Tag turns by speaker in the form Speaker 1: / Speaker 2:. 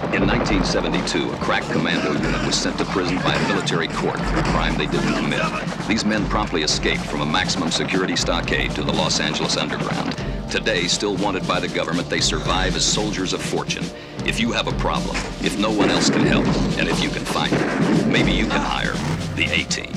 Speaker 1: In 1972, a crack commando unit was sent to prison by a military court for a crime they didn't commit. These men promptly escaped from a maximum security stockade to the Los Angeles underground. Today, still wanted by the government, they survive as soldiers of fortune. If you have a problem, if no one else can help, and if you can find it, maybe you can hire the A-Team.